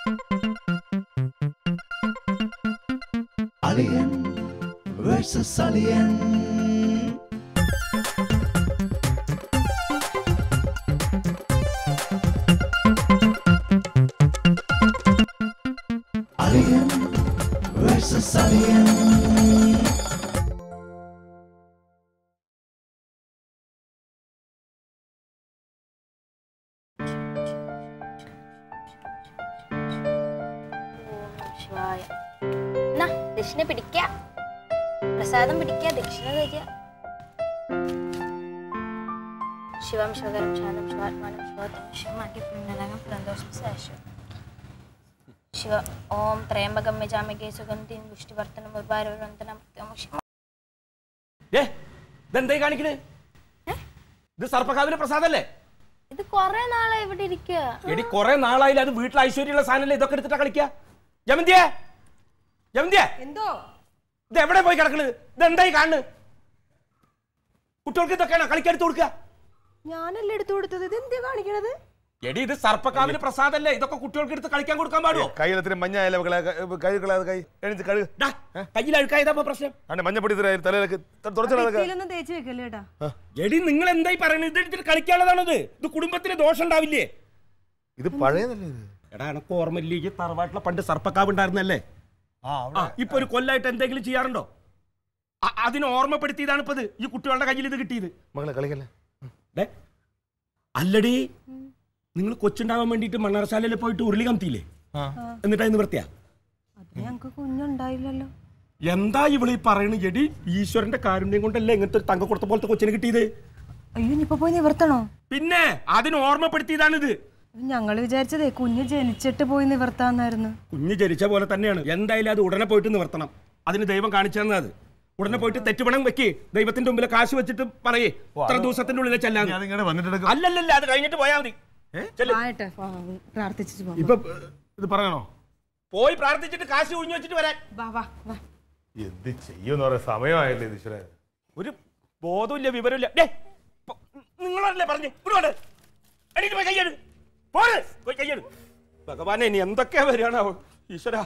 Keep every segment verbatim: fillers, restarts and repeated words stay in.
Aliyan versus Aliyan. Aliyan versus Aliyan. ദക്ഷിണ പിടിക്ക പ്രസാദം പിടിക്ക ദക്ഷിണ തരിക ശിവം ശിവകരം ശാന്തം ശിവാത്മാനം ശിവോത്തം ശിവമാറ്റിപുണ്യനകം സന്തോഷം സാശ്വതം ശിവ ഓം ത്രയംബകം യജാമഹേ സുഗന്ധിം പുഷ്ടിവർദ്ധനം ഉർവാരോഹന്തനം ഇതെന്തായി കാണിക്കണേ? ഇത് സർപ്പകാവിലെ പ്രസാദല്ലേ? ഇത് കൊറേ നാളായി ഇവിടെ ഇരിക്കുക. എടി കൊറേ നാളായില്ല. അത് വീട്ടിൽ ഐശ്വര്യമുള്ള സാധനല്ലേ? ഇതൊക്കെ എടുത്തിട്ടാ കളിക്കുക. ജമന്തിയെ ജമന്തിയെ എന്തോ ഇത് എവിടെ പോയി കിടക്കണത്? ഇതെന്തായി കാണുന്നത്? കുട്ടികൾക്ക് ഇതൊക്കെയാണോ കളിക്കെടുത്ത് കൊടുക്കുക? ഞാനല്ലേ എടുത്തു കൊടുത്തത്. ഇത് എന്താ കാണിക്കണത്? എടി ഇത് സർപ്പക്കാവിലെ പ്രസാദല്ലേ? ഇതൊക്കെ കുട്ടികൾക്ക് എടുത്ത് കളിക്കാൻ കൊടുക്കാൻ പാടുമോ? കയ്യിലത്തിന് മഞ്ഞ കയ്യിൽ അഴുക്കായതാ പ്രശ്നം. മഞ്ഞപ്പൊടി തേച്ച് വെക്കല്ലേട്ടാ. എടി നിങ്ങൾ എന്തായി പറയുന്നത്? ഇത് എടുത്തിട്ട് കളിക്കാനുള്ളതാണത്. ഇത് കുടുംബത്തിന് ദോഷം ഉണ്ടാവില്ലേ? ഇത് പഴയതല്ലേ? എടാ എനക്ക് ഓർമ്മയില്ലേ ഈ തറവാട്ടിലെ പണ്ട് സർപ്പക്കാവ് ഉണ്ടായിരുന്നല്ലേ? ഇപ്പൊ ഒരു കൊല്ലായിട്ട് എന്തെങ്കിലും ചെയ്യാറുണ്ടോ? അതിന് ഓർമ്മപ്പെടുത്തിയതാണ് ഇപ്പത്. ഈ കുട്ടികളുടെ കയ്യിൽ ഇത് കിട്ടിയത്. മകളെ കളിക്കല്ലേ? അല്ലടി, നിങ്ങൾ കൊച്ചുണ്ടാവാൻ വേണ്ടിട്ട് മണ്ണാർശാലയിൽ പോയിട്ട് ഉരുളി കമത്തിയില്ലേ? എന്നിട്ടാ നിവർത്തിയാ? കുഞ്ഞുണ്ടായില്ലല്ലോ. എന്താ ഇവള് ഈ പറയണത്? എടി ഈശ്വരന്റെ കാരുണ്യം കൊണ്ടല്ലേ ഇങ്ങനത്തെ ഒരു തങ്ക കൊടുത്ത പോലത്തെ കൊച്ചിനെ കിട്ടിയത്? അയ്യോ ഇപ്പൊ പോയി നിവർത്തണോ? പിന്നെ അതിന് ഓർമ്മപ്പെടുത്തിയതാണിത്. ഞങ്ങള് വിചാരിച്ചതേ കുഞ്ഞ് ജനിച്ചിട്ട് പോയി നിവർത്താന്നായിരുന്നു. കുഞ്ഞ് ജനിച്ച പോലെ തന്നെയാണ്. എന്തായാലും അത് ഉടനെ പോയിട്ട് നിവർത്തണം. അതിന് ദൈവം കാണിച്ചു തന്നത്. അത് ഉടനെ പോയിട്ട് തെറ്റുപണം വെക്കി ദൈവത്തിന്റെ മുമ്പിൽ കാശ് വെച്ചിട്ട് പറയേ ഇത്ര ദിവസത്തിന്റെ ഉള്ളിൽ ചെല്ലാൻ. അല്ലല്ല, അത് കഴിഞ്ഞിട്ട് പോയാ മതി. ഇപ്പൊ ഇത് പറയണോ? പോയി പ്രാർത്ഥിച്ചിട്ട് കാശ് ഒഴിഞ്ഞു വെച്ചിട്ട് വരാൻ. എന്ത് ചെയ്യുന്ന സമയമായില്ലേ ഈശ്വര? ഒരു ബോധമില്ല, വിവരമില്ല. നിങ്ങളല്ലേ പറഞ്ഞു കയ്യെടു പോയി കയ്യെടു. ഭഗവാനെ ഇനി എന്തൊക്കെയാ വരികയാണ് ഈശ്വര.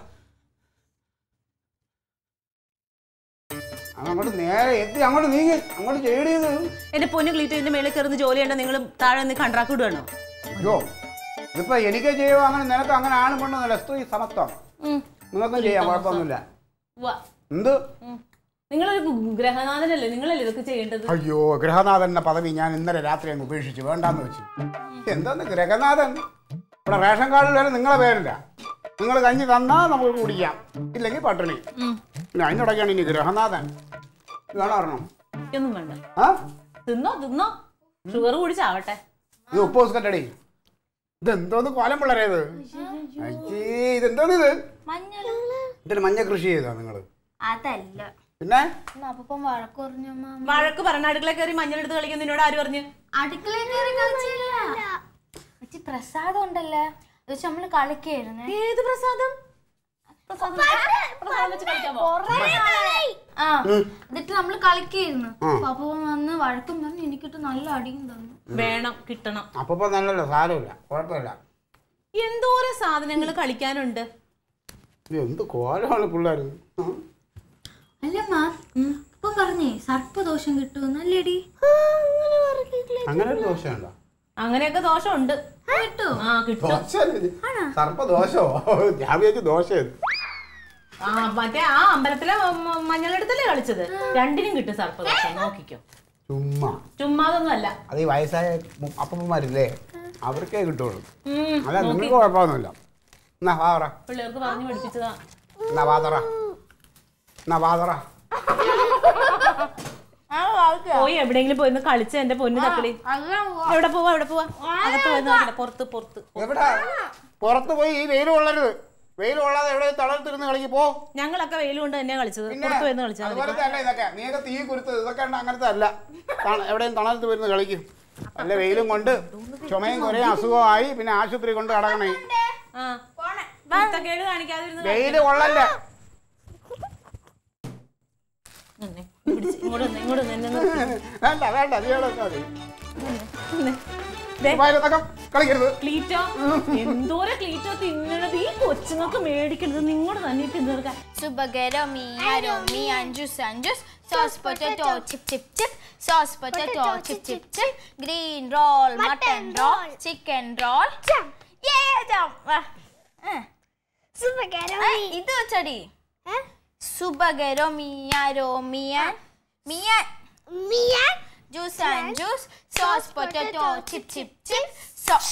അങ്ങോട്ട് നേരെ എത്തി, അങ്ങോട്ട് നീങ്ങി, അങ്ങോട്ട് ചെയ്യണത്. എന്റെ പൊന്നു ക്ലീറ്റോന്റെ മേലെ കയറുന്ന ജോലി ചെയ്യണ്ട. നിങ്ങൾ താഴെ നിന്ന് കണ്ട്രാക്ട് വിടുകയാണോ? അയ്യോ ഇതിപ്പോ എനിക്ക് ചെയ്യുമോ? അങ്ങനെ നിനക്ക് അങ്ങനെ ആണ് പെണ്ണൊന്നുമില്ല. സ്ത്രീ സമത്വം. നിങ്ങൾക്കും ചെയ്യാം, കുഴപ്പമൊന്നുമില്ല. എന്ത് നിങ്ങളൊരു ഗ്രഹനാഥനല്ലേ? നിങ്ങളല്ലേ ഇതൊക്കെ ചെയ്യേണ്ടത്? അയ്യോ ഗ്രഹനാഥന്റെ പദവി ഞാൻ ഇന്നലെ രാത്രി അങ്ങ് ഉപേക്ഷിച്ചു, വേണ്ടാന്ന് വെച്ചു. എന്താന്ന് ഗ്രഹനാഥൻ? ഇവിടെ റേഷൻ കാർഡിൽ വരെ നിങ്ങളെ പേരില്ല. നിങ്ങൾ കഞ്ഞി തന്നാ നമുക്ക് കുടിക്കാം, ഇല്ലെങ്കിൽ പട്ടിണി. പിന്നെ അതിനിടയ്ക്കാണ് ഇനി ഗ്രഹനാഥൻ. വേണം അറിയണം. ഒന്നും വേണ്ട. ആ തിന്നോ തിന്നോ, ഷുഗർ കുടിച്ചാവട്ടെ. ഇത് ഉപ്പ് ബിസ്ക്കറ്റടി. ഇതെന്തോന്ന് കോലം പിള്ളേരേത്? ഇതെന്തോന്ന് ഇത്? ഇതിന് മഞ്ഞ കൃഷി ചെയ്താ നിങ്ങള്? അതല്ല. പിന്നെ വഴക്ക് പറഞ്ഞ അടുക്കള കയറി മഞ്ഞളെടുത്ത് കളിക്കാൻ നിന്നോട് ആര് പറഞ്ഞു? അടുക്കള കയറി കളിച്ചില്ല. പ്രസാദം ഉണ്ടല്ലേ, നമ്മള് കളിക്കായിരുന്നു. ഏത് പ്രസാദം? എന്നിട്ട് നമ്മള് കളിക്കായിരുന്നു. പപ്പ വന്ന് വഴക്കും പറഞ്ഞു, എനിക്കിട്ട് നല്ല അടിയും തന്നു. വേണം, കിട്ടണം. അപ്പൊ നല്ലല്ലോ, സാരമില്ല, കുഴപ്പമില്ല. എന്തോരം സാധനങ്ങൾ കളിക്കാനുണ്ട്. എന്ത് കോലമാണ് പിള്ളേര്. അല്ലമ്മ ഇപ്പൊ പറഞ്ഞേ സർപ്പദോഷം കിട്ടുമെന്നല്ലേടി? അങ്ങനെ ഒരു ദോഷമുണ്ടോ? അങ്ങനെയൊക്കെ ദോഷമുണ്ട്. സർപ്പദോഷോ? ഞാൻ വിചാരിച്ചു ദോഷം. ആ മറ്റേ ആ അമ്പലത്തിലെ മഞ്ഞളെടുത്തല്ലേ കളിച്ചത്? രണ്ടിനും കിട്ടും സർപ്പദോഷം, നോക്കിക്കോ. ചുമ്മാ ചുമ്മാതൊന്നും അല്ല. അത് ഈ വയസ്സായ അപ്പന്മാരില്ലേ, അവർക്കേ കിട്ടുള്ളൂ. അല്ല നിങ്ങൾക്ക് കുഴപ്പമൊന്നുമില്ല. എന്നാ വാതറ, പിള്ളേർക്ക് പറഞ്ഞു പഠിപ്പിച്ചതാ. എന്നാ വാതറ, എന്നാ വാതറ. പോയി എവിടെയെങ്കിലും പോയി കളിച്ച എന്റെ പൊന്നു തക്കളി. എവിടെ പോവാ? എവിടെ പോവാ? അകത്ത് പോയി നോക്കില്ല, പുറത്ത് പുറത്ത്. എവിടെ? പുറത്ത് പോയി ഈ വെയിൽ കൊള്ളരുത്. വെയിൽ കൊള്ളാതെ എവിടെ തളർത്തിരുന്ന് കളിക്ക് പോ. ഞങ്ങളൊക്കെ വെയിൽ കൊണ്ട് തന്നെയാ കളിച്ചത്. പുറത്ത് പോയി കളിച്ചത്. അതുപോലത്തെ അല്ല ഇതൊക്കെ. നീയൊക്കെ തീ കുരുത്തത് ഇതൊക്കെ അങ്ങനത്തെ അല്ല. എവിടെയും തണലത്ത് വരുന്ന കളിക്കും. അല്ല വെയിലും കൊണ്ട് ചുമയും കുറേ അസുഖമായി പിന്നെ ആശുപത്രി കൊണ്ട് കടക്കണേ. വെയില് കൊള്ളല്ലേ. ഇങ്ങോട്ട് വേണ്ട വേണ്ട നീളൊക്കെ മതി. കളിക്കരുത്. ക്ലീറ്റോ എന്തോരം ക്ലീറ്റോ തിന്നണത് ഈ കൊച്ചുങ്ങൾക്ക് മേടിക്കരുത് നിങ്ങളുടെ തന്നെ തിന്നെടുക്കാൻ. Subagero miyaro miyanjus anjus sauce potato chip chip chip sauce potato chip chip chip green roll mutton roll chicken roll jump yeah jump Subagero idu chadi eh Subagero miyaro miyan miyan miyan juice and juice sauce potato chip chip chip sauce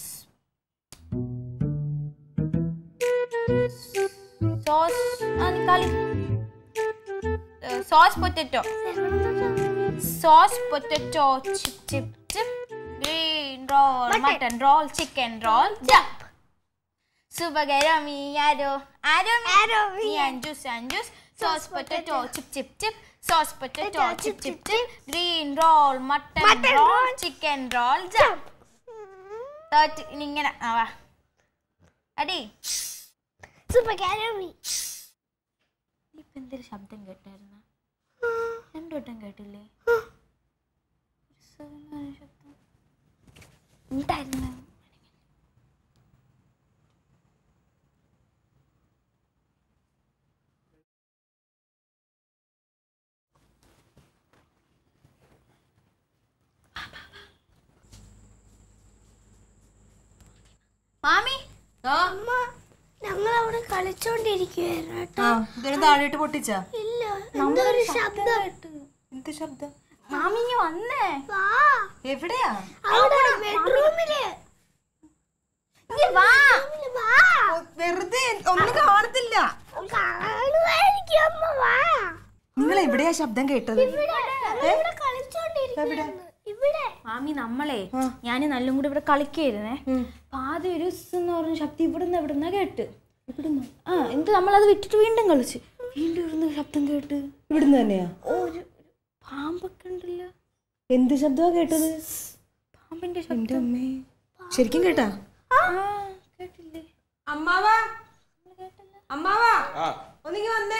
sauce and kali uh, sauce potato sauce potato chip chip chip green roll mutton, mutton roll chicken roll jump Subagero miyaro aro aro miyan juice and juice sauce potato chip chip chip sauce potato chip chip chip green roll mutton, mutton roll, roll chicken roll jump thirty ingana ava adi Subagero mi ipo endir ശബ്ദം കേട്ടായിരുന്ന രണ്ടു വട്ടം കേട്ടില്ലേ ശബ്ദം ഉണ്ടായിരുന്ന മാമി ഞങ്ങളവിടെ കളിച്ചോണ്ടിരിക്കുകയായിരുന്നു കേട്ടോ. താഴെയിട്ട് പൊട്ടിച്ചാ? ഇല്ല, എന്തൊരു ശബ്ദം. എന്ത് ശബ്ദം? മാമി ഇങ്ങ് വന്നേ. വാ. എവിടെയാ? അവിടെ ബെഡ്റൂമില്. ഇങ്ങ് വാ. വാ. വെറുതെ ഒന്നും കാണത്തില്ല. കാണുമായിരിക്കും അമ്മ. വാ. നിങ്ങൾ എവിടെയാ ശബ്ദം കേട്ടത്? ഇവിടെ കളിച്ചോണ്ടിരിക്കുകയായിരുന്നു. ഇവിടെ മാമി നമ്മളെ ഞാന് നല്ലും കൂടി ഇവിടെ കളിക്കായിരുന്നേ. ആദ്യം ഒരു എന്ന് പറഞ്ഞ ശബ്ദം ഇവിടുന്ന് എവിടുന്ന കേട്ട് ഇവിടുന്ന് ആ എന്നിട്ട് നമ്മളത് വിട്ടിട്ട് വീണ്ടും കളിച്ച് വീണ്ടും ഇവിടുന്ന് ശബ്ദം കേട്ട് ഇവിടുന്ന് തന്നെയാ? ഒരു പാമ്പൊക്കെ ഉണ്ടല്ലോ. എന്ത് ശബ്ദമാ കേട്ടത്? പാമ്പിന്റെ ശബ്ദം. ശരിക്കും കേട്ടാ? കേട്ടില്ലേ? അമ്മാവാ അമ്മാവാ ഒന്നിങ്ങി വന്നേ.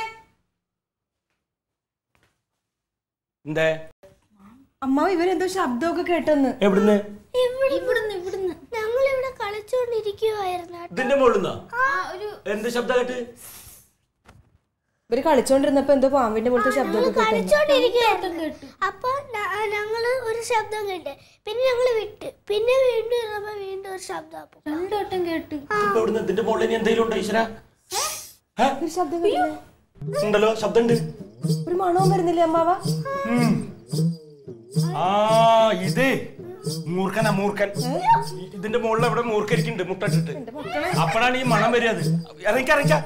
എന്തേ അമ്മാവ് ഇവരെന്തോ ശബ്ദമൊക്കെ കേട്ടെന്ന്. എവിടുന്ന്? ഇവിടുന്ന് ഇവിടുന്ന് ഞങ്ങൾ ഇവിടെ കളിച്ചോണ്ടിരിക്കുവായിരുന്നു. ഇതിന്റെ മുകളിൽ എന്ത് ശബ്ദം കേട്ട്? ഇവര് കളിച്ചോണ്ടിരുന്നപ്പോ എന്തോ പാമ്പിന്റെ പോലത്തെ ശബ്ദമൊക്കെ കളിച്ചോണ്ടിരിക്കുകയായിരുന്നു. അപ്പൊ ഞങ്ങള് ഒരു ശബ്ദം കേട്ട് പിന്നെ ഞങ്ങള് വിട്ട് പിന്നെ വീണ്ടും ഇരുന്നപ്പോ വീണ്ടും ഒരു ശബ്ദം രണ്ടു വട്ടം കേട്ട്. ഇതിന്റെ മുകളിൽ എന്തെങ്കിലും ഉണ്ടോ ഈശ്വര? ഒരു ശബ്ദം ഉണ്ടല്ലോ, ശബ്ദമുണ്ട്. ഒരു മണവും വരുന്നില്ലേ അമ്മാവ? ആ ഇത് മൂർഖനാ മൂർഖൻ. ഇതിന്റെ മുകളിൽ എവിടെ മൂർഖരിക്കുന്നുണ്ട് മുട്ടിട്ട്. അപ്പോഴാണ് ഈ മണം വരിക. ഇറങ്ങിക്ക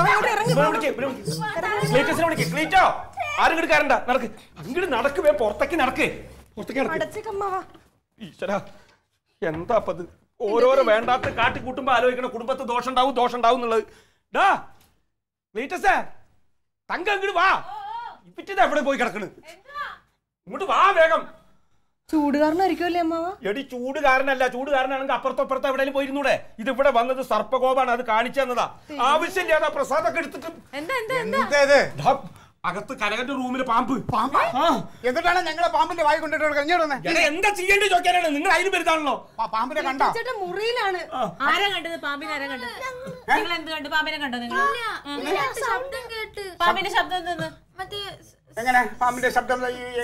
ക്ലീറ്റോ ആരും ഇങ്ങോട്ട് കയറണ്ട. നടക്ക് ഇങ്ങോട്ട് നടക്ക് പുറത്തേക്ക് നടക്ക് പുറത്തേക്ക് നടക്ക്. ഈശ്വര എന്താ അപ്പത് ഓരോരോ വേണ്ടാത്ത കാട്ടിക്കൂട്ടുമ്പോ ആലോചിക്കണം കുടുംബത്ത് ദോഷം ഉണ്ടാവും ദോഷം ഉണ്ടാവും എന്നുള്ളത്. ഡാ ക്ലീറ്റസേ തങ്കം ഇങ്ങോട്ട് വാ. ഇപ്പിറ്റത് എവിടെ പോയി കിടക്കണ്? ഇങ്ങോട്ട് വാ വേഗം. ചൂട് കാരണമായിരിക്കുമല്ലേ അമ്മാവ? എടി ചൂട് കാരണല്ല. ചൂട് കാരണമാണെങ്കിൽ അപ്പുറത്തോ അപ്പുറത്തോ എവിടെയും പോയിരുന്നൂടെ? ഇത് ഇവിടെ വന്നത് സർപ്പകോപാണ്. അത് കാണിച്ചു തന്നതാ. ആവശ്യമില്ലാതെ പ്രസാദൊക്കെ എടുത്തിട്ട് അകത്ത് കനകന്റെ റൂമില് പാമ്പ്. എന്നിട്ടാണ് ഞങ്ങളെ പാമ്പിന്റെ വായി കൊണ്ടിട്ട് കഴിഞ്ഞോടന്നെ എന്താ ചെയ്യേണ്ടത് ചോദിക്കാനാണ്. നിങ്ങൾ അതിന് വരുന്നതാണല്ലോ. പാമ്പിനെ കണ്ടോ? മുറിയിലാണ്. ആരാ കണ്ടത്? പാമ്പിനെ ആരാ കണ്ടത്? നിങ്ങൾ എന്ത് കണ്ടു? പാമ്പിനെ കണ്ടോ നിങ്ങൾ? ശബ്ദം കേട്ട്. പാമ്പിന്റെ ശബ്ദം എന്തെന്ന്? മറ്റേ എങ്ങനെ പാമ്പിന്റെ ശബ്ദം?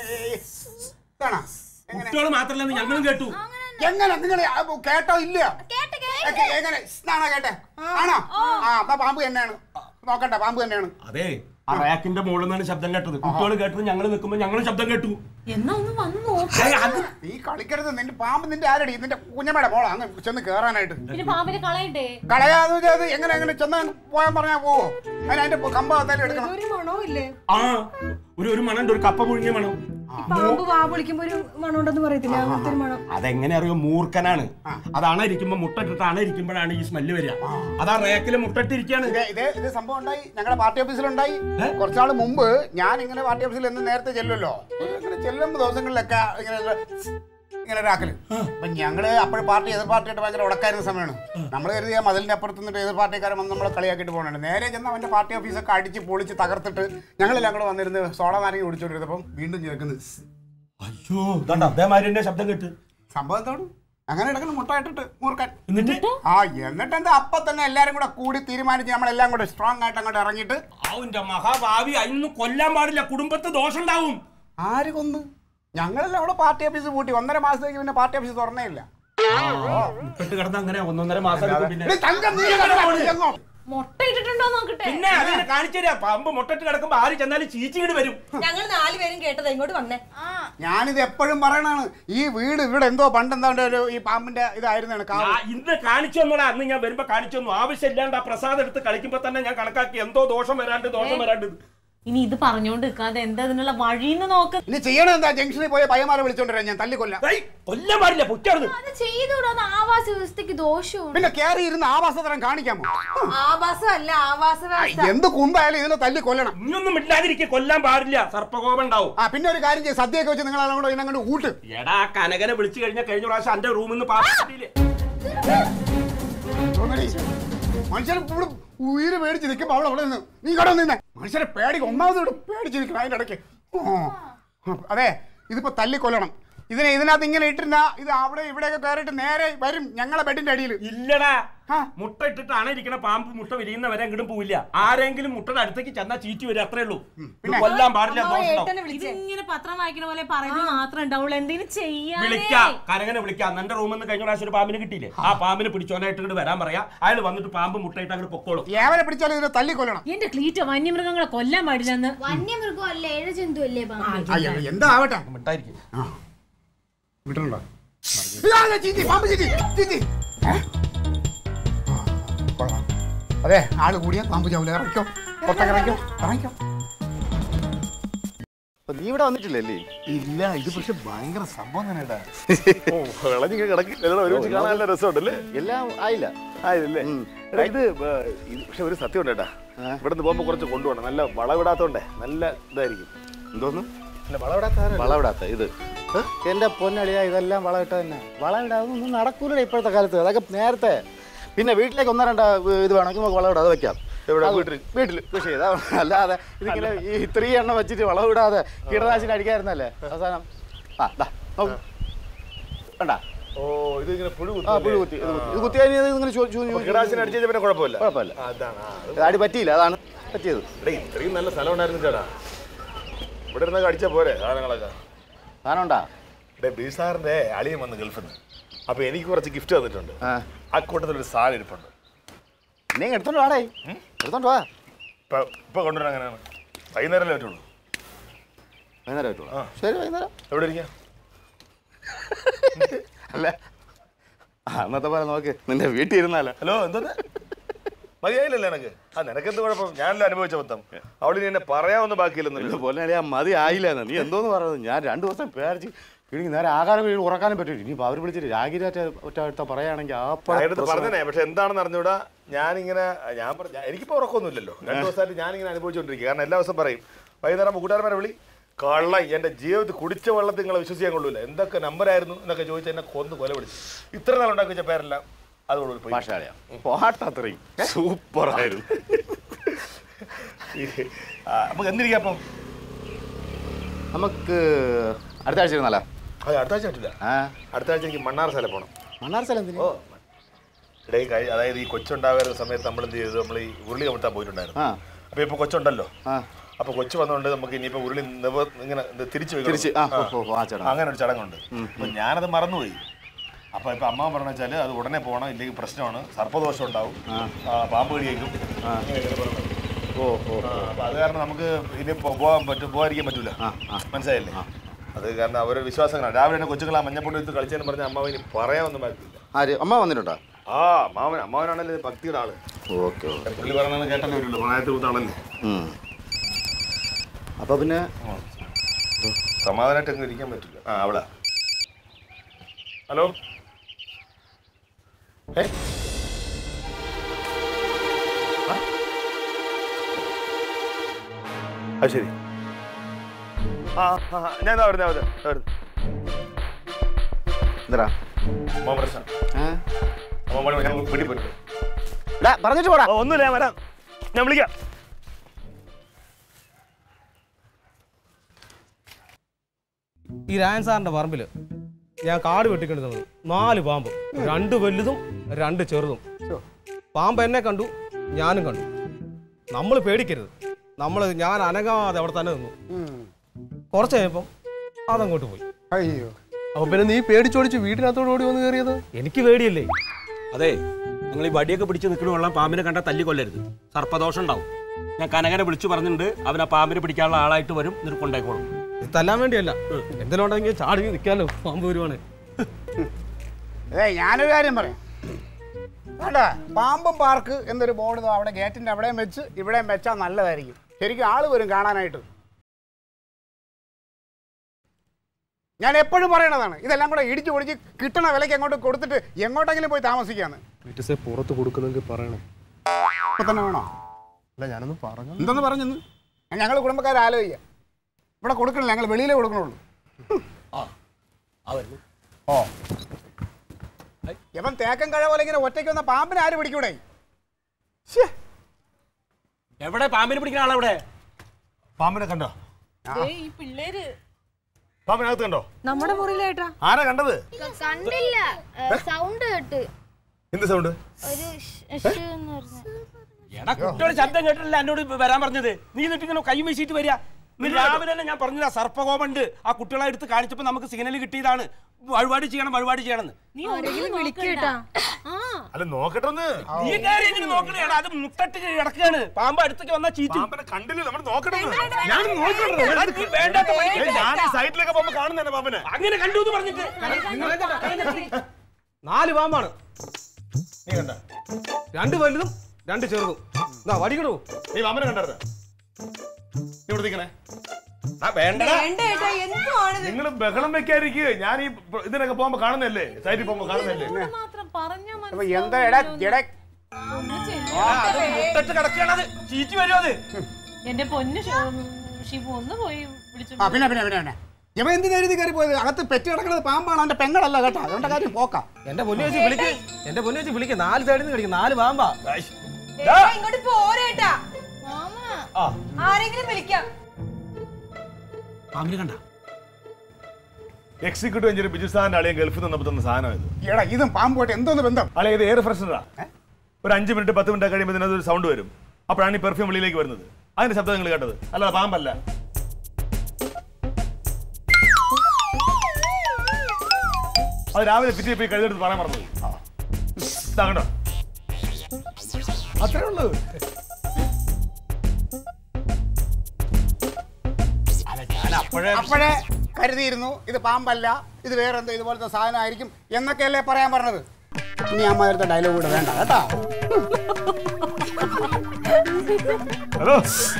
കുട്ടികൾ മാത്രല്ല ഞങ്ങളും കേട്ടു. എങ്ങനെ നിങ്ങൾ കേട്ടോ? ഇല്ല എങ്ങനെ ആണോ കേട്ടെ? ആണോ? ആ അപ്പൊ പാമ്പ് തന്നെയാണ്. നോക്കട്ടെ പാമ്പ് തന്നെയാണ്. അതെ ആ റാക്കിന്റെ മുകളിൽ നിന്നാണ് ശബ്ദം കേട്ടത്. കുട്ടികൾ കേട്ടത് ഞങ്ങൾ നിൽക്കുമ്പോ ഞങ്ങളും ശബ്ദം കേട്ടു. എന്നാ ഒന്ന് വന്നു. നീ കളിക്കരുത്. നിന്റെ പാമ്പ് നിന്റെ ആരടി? നിന്റെ കുഞ്ഞമ്മയുടെ മോളാ അങ്ങ് ചെന്ന് കേറാനായിട്ട്. പിന്നെ പാമ്പിനെ കളയണ്ടേ? കളയാതെ എങ്ങനെ എങ്ങനെ ചെന്ന് പോയാൻ പറഞ്ഞാ പോവോ? അതിന് അതിന്റെ കമ്പ എന്തായാലും എടുക്കണം. ഒരു മണവും ഇല്ലേ? ആ ഒരു ഒരു മണം, ഒരു കപ്പ പുഴുങ്ങിയ മണം. പാമ്പ് വാ വിളിക്കുമ്പോ ഒരു മണം ഉണ്ടെന്ന് പറയത്തില്ല, അങ്ങനത്തെ ഒരു മണം. അതെങ്ങനെ അറിയോ? മൂർഖനാണ്. അതാണ് ഇരിക്കുമ്പോ മുട്ടിട്ടിട്ടാണ് ഇരിക്കുമ്പോഴാണ് ഈ സ്മെല്ല് വരിക. അതാ റേക്കില് മുട്ടിട്ടിരിക്കാണ്. ഇത് ഇത് സംഭവം ഉണ്ടായി ഞങ്ങളുടെ പാർട്ടി ഓഫീസിലുണ്ടായി കുറച്ചാൾ മുമ്പ്. ഞാൻ ഇങ്ങനെ പാർട്ടി ഓഫീസിൽ എന്ന് നേരത്തെ ചെല്ലുമല്ലോ. ഇങ്ങനെ ചെല്ലുമ്പോ ദിവസങ്ങളിലൊക്കെ ഇങ്ങനെ ഇങ്ങനെ ഒരാക്കല്. അപ്പൊ ഞങ്ങള് അപ്പോഴും പാർട്ടി എതിർ പാർട്ടിയായിട്ട് ഭയങ്കര ഉടക്കായിരുന്ന സമയമാണ്. നമ്മൾ കരുതിയ മതിലിന്റെ അപ്പുറത്ത് നിന്നിട്ട് എതിർ പാർട്ടിക്കാരൻ വന്ന് നമ്മളെ കളിയാക്കിയിട്ട് പോകണുണ്ട്. നേരെ ചെന്ന് അവന്റെ പാർട്ടി ഓഫീസൊക്കെ അടിച്ച് പൊളിച്ച് തകർത്തിട്ട് ഞങ്ങളെല്ലാം കൂടെ വന്നിരുന്ന് സോഡ നാരങ്ങ കുടിച്ചോണ്ടിരുന്നപ്പം വീണ്ടും ചേർക്കുന്നത്. അയ്യോ അതേമാതിരി ശബ്ദം കേട്ട്. സംഭവം എന്താണ്? അങ്ങനെ എടുക്കണം മുട്ട ഇട്ടിട്ട് മൂർക്കാൻ. എന്നിട്ട് ആ എന്നിട്ട് എന്താ അപ്പൊ തന്നെ എല്ലാരും കൂടെ കൂടി തീരുമാനിച്ച് നമ്മളെല്ലാം കൂടെ സ്ട്രോങ് ആയിട്ട് അങ്ങോട്ട് ഇറങ്ങിയിട്ട് അവന്റെ മഹാഭാവി അതിനൊന്നും കൊല്ലാൻ പാടില്ല, കുടുംബത്ത് ദോഷം ഉണ്ടാവും. ആര് കൊന്ന്? ഞങ്ങളെല്ലാം അവിടെ പാർട്ടി ഓഫീസ് പൂട്ടി ഒന്നര മാസത്തേക്ക് പിന്നെ പാർട്ടി ഓഫീസ് തുറന്നേ ഇല്ല. കിടന്ന അങ്ങനെ ഒന്നൊന്നര മാസം മുട്ട ഇട്ടിട്ടുണ്ടോ നോക്കട്ടെ. പിന്നെ അതിനെ കാണിച്ചു തരാം. പാമ്പ് മുട്ടയിട്ട് കിടക്കുമ്പോ ആര് ചെന്നാലും ചീച്ചിങ്ങോട്ട് വരും. ഞങ്ങൾ നാലുപേരും കേട്ടത് ഇങ്ങോട്ട് വന്നേ. ഞാനിത് എപ്പോഴും പറയണാണ്, ഈ വീട് ഇവിടെ എന്തോ പണ്ടെന്താണ്ട് ഒരു ഈ പാമ്പിന്റെ ഇതായിരുന്നു. ഇന്ന് കാണിച്ചു തന്നോടാ, അന്ന് ഞാൻ വരുമ്പോ കാണിച്ചു തന്നു. ആവശ്യമില്ലാണ്ട് ആ പ്രസാദം എടുത്ത് കളിക്കുമ്പോ തന്നെ ഞാൻ കണക്കാക്കി എന്തോ ദോഷം വരാണ്ട് ദോഷം വരാണ്ട്. ഇനി ഇത് പറഞ്ഞോണ്ട് നിൽക്കാതെ എന്താ അതിനുള്ള വഴിന്ന് നോക്ക്. ഇനി ചെയ്യണം എന്താ? ജംഗ്ഷനിൽ പോയ പയ്യന്മാരെ വിളിച്ചോണ്ടിരാ ഞാൻ തല്ലിക്കൊല്ലാം. കൊല്ലാൻ പാടില്ല, പൊറ്റാണ്. ആവാസ വ്യവസ്ഥക്ക് ദോഷവും. പിന്നെ കയറി ഇരുന്ന് ആവാസതരം കാണിക്കാമോ? ആവാസം അല്ല ആവാസ വ്യവസ്ഥ. എന്ത് കുമ്പായാലും ഇതിനെ തല്ലി കൊല്ലണം. ഇനിയൊന്നും ഇല്ലാതിരിക്കെ കൊല്ലാൻ പാടില്ല, സർപ്പകോപം ഉണ്ടാവും. ആ പിന്നെ ഒരു കാര്യം ചെയ്യും, സദ്യയൊക്കെ വെച്ച് നിങ്ങളെല്ലാം കൂടെ ഇതിനങ്ങോട്ട് കൂട്ട്. എടാ കനകനെ വിളിച്ചു കഴിഞ്ഞാൽ കഴിഞ്ഞ പ്രാവശ്യം എന്റെ റൂമിൽ നിന്ന് പാട്ടില്ലേ മനുഷ്യരെ ഇവിടെ ഉയിര് പേടിച്ച് നിൽക്കുമ്പോ അവൾ അവിടെ നിന്ന് നീ കട നിന്നെ മനുഷ്യരെ പേടി ഒന്നാമത് ഇവിടെ പേടിച്ച് നിൽക്കണം അതിൻ്റെ ഇടയ്ക്ക്. അതെ ഇതിപ്പോ തല്ലിക്കൊല്ലണം. ഇതിനെ ഇതിനകത്ത് ഇങ്ങനെ ഇട്ടിരുന്ന ഇത് അവിടെ ഇവിടെയൊക്കെ കയറിയിട്ട് നേരെ വരും ഞങ്ങളെ ബെഡിന്റെ അടിയിൽ. ഇല്ലടാ, മുട്ട ഇട്ടിട്ടാണ് ഇരിക്കണ പാമ്പ് മുട്ട വിരിയുന്നവരെ എങ്ങോട്ടും പോവില്ല. ആരെങ്കിലും മുട്ടയുടെ അടുത്തേക്ക് ചെന്നാ ചീറ്റി വരും, അത്രേ ഉള്ളൂ. കൊല്ലാൻ പാടില്ല. ഇങ്ങനെ പത്രം വായിക്കണ പോലെ പറയുന്നത് മാത്രം ഉണ്ടാവുള്ളൂ. എന്തെങ്കിലും ചെയ്യാൻ വിളിക്കാം, കനകനെ വിളിക്കാം. എന്റെ റൂമിൽ നിന്ന് കഴിഞ്ഞ പ്രാവശ്യം ഒരു പാമ്പിനെ കിട്ടിയില്ലേ, ആ പാമ്പിനെ പിടിച്ചോനായിട്ട് ഇങ്ങോട്ട് വരാൻ പറയാം. അയാൾ വന്നിട്ട് പാമ്പ് മുട്ടയിട്ട് അങ്ങോട്ട് പൊക്കോളും. ഏവരെ പിടിച്ചാലും ഇതിനെ തല്ലിക്കൊല്ലണം. എന്റെ ക്ലീറ്റോ വന്യമൃഗങ്ങളെ കൊല്ലാൻ പാടില്ലെന്ന്. വന്യമൃഗം അല്ലേ, ഏഴജന്തു അല്ലേ? എന്താ ആവട്ടെ മിട്ടായിരിക്കും. വിട്ടണോ? അതെ ആള് കൂടിയാ പാമ്പ് ചാവൂല. ഇറങ്ങിക്കോ, പൊട്ടക്കിറങ്ങിക്കോ, ഇറങ്ങിക്കോ. നീ ഇവിടെ വന്നിട്ടില്ലല്ലേ? ഇല്ല, ഇത് പക്ഷെ ഭയങ്കര സംഭവം തന്നെ. വിളഞ്ഞിങ്ങനെ കിടക്കില്ല, ഒരുമിച്ച് കാണാൻ നല്ല രസമുണ്ടല്ലേ? എല്ലാം ആയില്ല ആയില്ലേ? ഇത് പക്ഷെ ഒരു സത്യം ഉണ്ട് കേട്ടാ, ഇവിടെ നിന്ന് പോകുമ്പോ കുറച്ച് കൊണ്ടുപോകണം. നല്ല വളവിടാത്തോണ്ടേ നല്ല ഇതായിരിക്കും. എന്തോന്ന് വളവിടാത്ത ഇത് എന്റെ പൊന്നളിയാ, ഇതെല്ലാം വളമിട്ട തന്നെ. വളമിടാതൊന്നും നടക്കൂല ഇപ്പോഴത്തെ കാലത്ത്. അതൊക്കെ നേരത്തെ. പിന്നെ വീട്ടിലേക്ക് ഒന്നോ രണ്ടോ ഇത് വേണമെങ്കിൽ നമുക്ക് വളമിടാതെ വെക്കാം. വീട്ടിൽ വീട്ടിൽ കൃഷി ചെയ്താ. അല്ലാതെ ഇതിങ്ങനെ ഈ ഇത്രയും എണ്ണം വെച്ചിട്ട് വളവിടാതെ കീടനാശിനി അടിക്കായിരുന്നല്ലേ അവസാനം. ആ വേണ്ട. ഓ ഇത് ഇങ്ങനെ പുഴു പുഴു കുത്തി ഇത് കുത്തി കീടനാശിനി അടിച്ചാൽ പിന്നെ കുഴപ്പമില്ല. കുഴപ്പമില്ല, അടി പറ്റിയില്ല, അതാണ് പറ്റിയത്. ഇത്രയും നല്ല സ്ഥലം ഉണ്ടായിരുന്നു ചേട്ടാ, ഇവിടെ ഇരുന്നൊക്കെ അടിച്ചാൽ പോരെ സാധനങ്ങളൊക്കെ. സാധനം ഉണ്ടാ ബീസാറിന്റെ അളിയൻ വന്ന് ഗൾഫിൽ നിന്ന്. അപ്പൊ എനിക്ക് കുറച്ച് ഗിഫ്റ്റ് തന്നിട്ടുണ്ട്. ആ കൂട്ടത്തിലൊരു സാധനം ഇരിപ്പുണ്ട്. എന്നെ എടുത്തോണ്ട് വാടേ, എടുത്തോണ്ട് വാ. ഇപ്പൊ ഇപ്പൊ കൊണ്ടുവരാൻ അങ്ങനെയാണ്. വൈകുന്നേരമല്ലേ പറ്റുള്ളൂ. വൈകുന്നേരം പറ്റുള്ളൂ. ആ ശരി, വൈകുന്നേരം എവിടെ ഇരിക്കാം? അല്ല അന്നത്തെ പോലെ നോക്ക്, നിന്റെ വീട്ടിൽ ഇരുന്നാലോ. ഹലോ എന്തോന്ന് മതിയായില്ലല്ലേ എനക്ക്? ആ നിനക്കെന്ത് കുഴപ്പം? ഞാനല്ലോ അനുഭവിച്ച മൊത്തം. അവിടെ നീ എന്നെ പറയാവുന്ന ബാക്കിയില്ലെന്നല്ലോ. പോലെ ആ മതി ആയില്ലെന്ന് നീ എന്തോന്ന് പറയുന്നത്? ഞാൻ രണ്ടു ദിവസം പേടിച്ച് ഇനി നേരെ ആകാരം വീട് ഉറക്കാനും പറ്റും. ഇനിയിപ്പോൾ അവർ വിളിച്ചിട്ട് രാഗിരാറ്റ ഒറ്റ പറയുകയാണെങ്കിൽ ആ പറഞ്ഞേ. പക്ഷെ എന്താണെന്ന് അറിഞ്ഞൂടാ, ഞാനിങ്ങനെ ഞാൻ പറഞ്ഞ എനിക്കിപ്പോൾ ഉറക്കമൊന്നുമില്ലല്ലോ. രണ്ടു ദിവസമായിട്ട് ഞാനിങ്ങനെ അനുഭവിച്ചുകൊണ്ടിരിക്കുക. കാരണം എല്ലാ ദിവസം പറയും വൈകുന്നേരം കൂട്ടുകാരന്മാരെ വിളി കള്ള എൻ്റെ ജീവിതത്തിൽ കുടിച്ച വെള്ളത്തിൽ നിങ്ങളെ വിശ്വസിക്കാൻ കൊള്ളൂല. എന്തൊക്കെ നമ്പരായിരുന്നു എന്നൊക്കെ ചോദിച്ചാൽ എന്നെ കൊന്ന് കൊല പിടിച്ചു. ഇത്ര നാൾ ഉണ്ടാക്കി വെച്ച പേരെല്ലാം പാട്ടത്രയും സൂപ്പറായിരുന്നു. നമുക്ക് എന്തിരിക്കാം അപ്പം? നമുക്ക് അടുത്ത ആഴ്ച ഇരുന്നാലോ? അതെ അടുത്ത ആഴ്ച പറ്റില്ല. അടുത്ത ആഴ്ച എനിക്ക് മണ്ണാർ സ്ഥലം പോകണം. മണ്ണാർ സ്ഥലം എന്തിനാ? ഓ ഇടയിൽ കഴി അതായത് ഈ കൊച്ചുണ്ടാകുന്ന സമയത്ത് നമ്മൾ എന്ത് ചെയ്തു, നമ്മൾ ഈ ഉരുളി കമത്താൻ പോയിട്ടുണ്ടായിരുന്നു. അപ്പൊ ഇപ്പൊ കൊച്ചുണ്ടല്ലോ, അപ്പൊ കൊച്ചു വന്നുകൊണ്ട് നമുക്ക് ഇനിയിപ്പോ ഉരുളി ഇങ്ങനെ തിരിച്ചു തിരിച്ച് അങ്ങനെ ഒരു ചടങ്ങുണ്ട്. അപ്പൊ ഞാനത് മറന്നുപോയി. അപ്പൊ ഇപ്പൊ അമ്മ പറഞ്ഞ വെച്ചാല് അത് ഉടനെ പോകണം, ഇല്ലെങ്കിൽ പ്രശ്നമാണ്, സർപ്പദോഷം ഉണ്ടാവും, പാമ്പ് കടിയേക്കും. ഓ ഓ അപ്പൊ അത് കാരണം നമുക്ക് ഇനി പോകാൻ പറ്റും, പോകാതിരിക്കാൻ പറ്റൂല. മനസ്സിലായില്ലേ? അത് കാരണം അവരുടെ വിശ്വാസങ്ങളാണ്. രാവിലെ തന്നെ കൊച്ചുങ്ങൾ ആ മഞ്ഞപ്പൊടി എടുത്ത് കളിച്ചതെന്ന് പറഞ്ഞാൽ അമ്മാവ് ഇനി പറയാനൊന്നും പറ്റില്ല. ആര് അമ്മ വന്നിട്ടുണ്ടോ? ആ അമ്മാവൻ അമ്മാവനാണല്ലേ ഭക്തിയുടെ ആള്. ഓക്കെ ഓക്കെ പുള്ളി പറഞ്ഞത് കേട്ടല്ലേ വരുള്ളൂ, പ്രായത്തിൽ കൂത്താണല്ലേ. അപ്പൊ പിന്നെ സമാധാനമായിട്ട് എങ്ങനെ ഇരിക്കാൻ പറ്റില്ല. ആ അവിടെ ഹലോ ഏ അത് ശരി. ആ ആ ഞാൻ എന്താ വരുന്നത്? എന്താ പ്രശ്നം? പറഞ്ഞിട്ട് പോടാ. ഒന്നുമില്ല, ഞാൻ വരാം, ഞാൻ വിളിക്കാം. ഈ രായൻ സാറിന്റെ പറമ്പില് ഞാൻ കാട് വെട്ടിക്കൊണ്ടിരുന്നത് നാല് പാമ്പ്, രണ്ട് വലുതും രണ്ട് ചെറുതും. പാമ്പ് എന്നെ കണ്ടു, ഞാനും കണ്ടു. നമ്മൾ പേടിക്കരുത്. നമ്മൾ ഞാൻ അനങ്ങാതെ അവിടെ തന്നെ നിന്നു. കുറച്ച് കഴിയുമ്പം അതങ്ങോട്ട് പോയി. അയ്യോ, അപ്പൊ പിന്നെ നീ പേടിച്ചോടിച്ച് വീട്ടിനകത്തോട് ഓടി വന്ന് കയറിയത്? എനിക്ക് പേടിയല്ലേ. അതെ, നിങ്ങൾ ഈ വടിയൊക്കെ പിടിച്ച് നിൽക്കണ വെള്ളം പാമ്പിനെ കണ്ടാൽ തല്ലി കൊല്ലരുത്, സർപ്പദോഷം ഉണ്ടാവും. ഞാൻ കനകനെ വിളിച്ചു പറഞ്ഞിട്ടുണ്ട്, അവൻ ആ പാമ്പിനെ പിടിക്കാനുള്ള ആളായിട്ട് വരും, നിനക്ക് കൊണ്ടേക്കോളും. തല്ലാൻ വേണ്ടിയല്ല, എന്തെങ്കിലും ഉണ്ടെങ്കിൽ ചാടി നിൽക്കാലോ, പാമ്പ് വരുവാണ്. അതെ, ഞാനൊരു കാര്യം പറയാം. വേണ്ട, പാമ്പും പാർക്ക് എന്നൊരു ബോർഡ് അവിടെ ഗേറ്റിന്റെ അവിടെയും വെച്ച് ഇവിടെയും വെച്ചാൽ നല്ലതായിരിക്കും. ശരിക്കും ആള് വരും കാണാനായിട്ട്. ഞാൻ എപ്പോഴും പറയണതാണ്, ഇതെല്ലാം കൂടെ ഇടിച്ചു പൊടിച്ച് കിട്ടണ വിലയ്ക്ക് അങ്ങോട്ട് കൊടുത്തിട്ട് എങ്ങോട്ടെങ്കിലും പോയി താമസിക്കാന്ന്. പുറത്ത് കൊടുക്കുന്നെങ്കിൽ പറയണം. ഇപ്പൊ തന്നെ വേണോ? അല്ല, ഞാനൊന്ന് പറഞ്ഞു. എന്തെന്ന് പറഞ്ഞെന്ന് ഞങ്ങൾ കുടുംബക്കാരെ ആലോചിക്കാം. ഇവിടെ കൊടുക്കണില്ല, ഞങ്ങൾ വെളിയിലേ കൊടുക്കണുള്ളൂ. ഓ, ഇവൻ തേക്കം കഴ പോലെ ഇങ്ങനെ ഒറ്റയ്ക്ക് വന്ന പാമ്പിനെ ആര് പിടിക്കൂടെ? എവിടെ പാമ്പിനെ പിടിക്കുന്ന ആളെവിടെ? പാമ്പിനെ കണ്ടോ? ഈ പിള്ളേര് പാമ്പിനകത്ത് കണ്ടോ? നമ്മുടെ മുറിയിലേട്ടാ. ആരാ കണ്ടത്? കണ്ടില്ല, സൗണ്ട് കേട്ട്. എന്ത് സൗണ്ട്? ഒരു ഷ് എന്ന് പറഞ്ഞു. എടാ, കുട്ടിയുടെ ശബ്ദം കേട്ടില്ല എന്നോട് വരാൻ പറഞ്ഞത്. നീ എന്നിട്ട് ഇങ്ങനെ കൈ വീശിയിട്ട് വരിക. രാവിലെ തന്നെ ഞാൻ പറഞ്ഞില്ല, സർപ്പകോപുണ്ട്. ആ കുട്ടികളെ എടുത്ത് കാണിച്ചപ്പോ നമുക്ക് സിഗ്നൽ കിട്ടിയതാണ്, വഴിപാട് ചെയ്യണം വഴിപാട് ചെയ്യണമെന്ന്. അല്ല, നോക്കട്ടെ ഒന്ന്. നീ കാര്യം എങ്ങനെ നോക്കണേ? അത് മുട്ടട്ട് കിടക്കുകയാണ്, പാമ്പ് അടുത്തേക്ക് വന്നാ ചീറ്റും. കണ്ടില്ല, നമ്മൾ നോക്കട്ടെ. ഞാൻ ഞാൻ സൈറ്റിലൊക്കെ പോകുമ്പോ കാണുന്നതന്നെ പാമ്പിനെ. അങ്ങനെ കണ്ടു എന്ന് പറഞ്ഞിട്ട് നാല് പാമ്പാണ്. നീ കണ്ട? രണ്ട് വലുതും രണ്ട് ചെറുതും. വടിക്കണു. നീ പാമ്പിനെ കണ്ടായിരുന്ന? ഇവിടെ നിൽക്കണേ. നിങ്ങൾ ബഹളം വെക്കാതിരിക്കുക. ഞാൻ ഈ ഇതിനൊക്കെ പോകുമ്പോ കാണുന്നല്ലേ, സൈറ്റിൽ പോകുമ്പോ കാണുന്നല്ലേ. എന്താ എടാ ജട മുട്ടട്ട് കിടക്കുകയാണ്, ചീറ്റി വരും അത്. എന്റെ പൊന്ന് ഷിബു ഒന്ന് പോയി വിളിച്ചു. പിന്നെ പിന്നെ പിന്നെ പിന്നെ ഇവ എന്തിനാ എഴുതി കയറി പോയത്? അകത്ത് പെറ്റ് കിടക്കുന്നത് പാമ്പാണ്, അവന്റെ പെങ്ങളല്ല കേട്ടോ. അതുകൊണ്ട് കാര്യം പോക്കാം. എന്റെ പൊന്നു വെച്ച് വിളിക്ക്, എന്റെ പൊന്നു വെച്ച് വിളിക്ക്. നാല് സൈഡിൽ നിന്ന് കളിക്കും, നാല് പാമ്പാ. ഇങ്ങോട്ട് പോരേട്ടാ, ആരെങ്കിലും വിളിക്കാം. പാമ്പിനെ കണ്ട? എക്സിക്യൂട്ടീവ് എഞ്ചിനീയർ ബിജു സാറിന്റെ അളിയൻ ഗൾഫിൽ നിന്ന് തന്ന സാധനം ഇത്. എടാ, ഇതും പാമ്പുമായിട്ട് എന്തോന്ന് ബന്ധം? അളിയ, ഇത് എയർ ഫ്രഷനറാ. ഒരു അഞ്ച് മിനിറ്റ് പത്ത് മിനിറ്റ് കഴിയുമ്പോൾ ഇതിനകത്ത് ഒരു സൗണ്ട് വരും. അപ്പോഴാണ് ഈ പെർഫ്യൂം വെളിയിലേക്ക് വരുന്നത്. അതിന്റെ ശബ്ദം നിങ്ങൾ കേട്ടത് അല്ല, പാമ്പല്ല. അത് രാവിലെ പിറ്റേ പോയി കഴുതെടുത്ത് പറയാൻ മറന്നു. കണ്ടോ? അത്രേ ഉള്ളൂ. അപ്പോഴേ കരുതിയിരുന്നു ഇത് പാമ്പല്ല, ഇത് വേറെ എന്തോ ഇതുപോലത്തെ സാധനമായിരിക്കും എന്നൊക്കെയല്ലേ പറയാൻ പറഞ്ഞത്. ഇനി അമ്മ ഡയലോഗ് കൂടെ വേണ്ട കേട്ടാ. ഹലോ,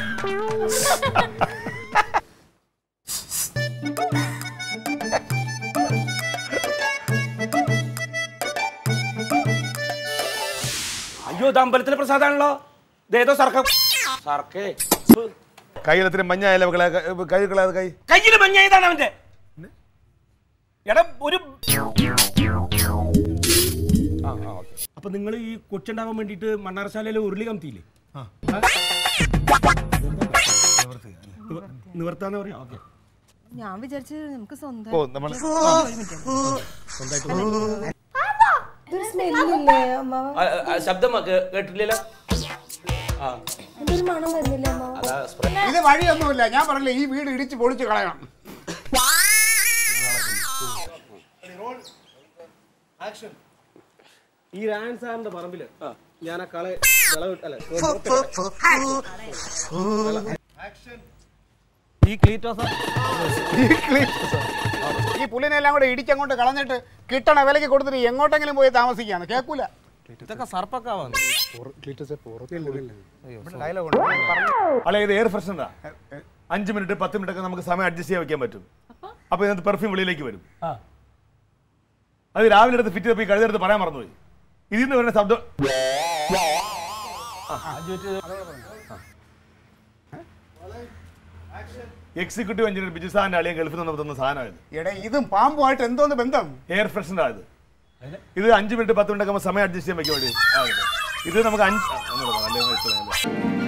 അയ്യോ, ഇത് അമ്പലത്തിലെ പ്രസാദാണല്ലോ. ഇതേതോ സർക്കം സർക്കേ. കയ്യിലത്തിന് മഞ്ഞായാലും കൈ കളയാതെ കൈ കയ്യില് മഞ്ഞായതാണ് അവന്റെ. എടാ, ഒരു അപ്പൊ നിങ്ങൾ ഈ കൊച്ചുണ്ടാവാൻ വേണ്ടിട്ട് മണ്ണാർശാലയിലെ ഉരുളി കമത്തിയില്ലേ? നിവർത്താന്ന് പറയാ. ഓക്കെ, ഞാൻ വിചാരിച്ചു നമുക്ക് സ്വന്തം ശബ്ദം കേട്ടില്ലല്ലോ. ഇത് വഴിയൊന്നുമില്ല. ഞാൻ പറഞ്ഞില്ല, ഈ വീട് ഇടിച്ച് പൊളിച്ച് കളയണം. ഈ രാൻ സാറിന്റെ പറമ്പില് ഞാൻ ആ കള വിളവിട്ടല്ല ഈ ക്ലീറ്റോ സാർ, ഈ പുല്ലിനെല്ലാം കൂടെ ഇടിച്ചങ്ങോട്ട് കളഞ്ഞിട്ട് കിട്ടണ വിലക്ക് കൊടുത്തിട്ട് എങ്ങോട്ടെങ്കിലും പോയി താമസിക്കാന്ന് കേൾക്കൂല. ഇതൊക്കെ സർപ്പക്കാവാണ്. അല്ലെ, ഇത് എയർ ഫ്രഷനറാ. അഞ്ച് മിനിറ്റ് പത്ത് മിനിറ്റ് ഒക്കെ നമുക്ക് സമയം അഡ്ജസ്റ്റ് ചെയ്യാൻ വെക്കാൻ പറ്റും. അപ്പൊ ഇതിനകത്ത് പെർഫ്യൂം വെളിയിലേക്ക് വരും. അത് രാവിലെ എടുത്ത് ഫിറ്റ് ചെയ്ത് കഴുതെടുത്ത് പറയാൻ മറന്നുപോയി. ഇതിൽ നിന്ന് വരുന്ന ശബ്ദം എക്സിക്യൂട്ടീവ് എഞ്ചിനീയർ ബിജു സാറിന്റെ അളിയൻ ഗൾഫിൽ നിന്ന് തന്ന സാധനം. ഇതും പാമ്പുമായിട്ട് എന്തോന്ന് ബന്ധം? എയർ ഫ്രഷനറാ ഇത്. ഇത് അഞ്ച് മിനിറ്റ് പത്ത് മിനിറ്റ് ഒക്കെ സമയം അഡ്ജസ്റ്റ് ചെയ്യാൻ വെക്കാൻ വേണ്ടി. ഇത് നമുക്ക് അഞ്ച്